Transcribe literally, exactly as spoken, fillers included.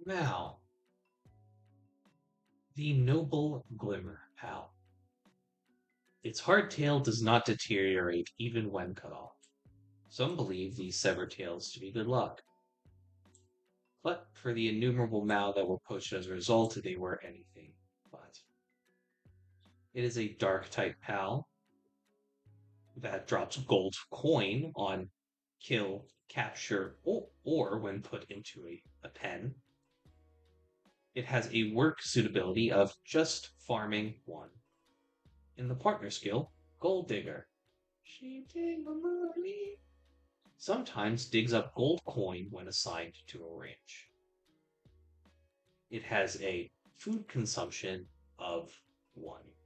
Now, the noble Glimmer Pal. Its hardtail does not deteriorate even when cut off. Some believe these severed tails to be good luck, but for the innumerable Mao that were poached as a result, they were anything but. It is a dark type pal that drops gold coin on kill, capture, or, or when put into a, a pen. It has a work suitability of just farming one. In the partner skill, Gold Digger. She dig the money. Sometimes digs up gold coin when assigned to a ranch. It has a food consumption of one.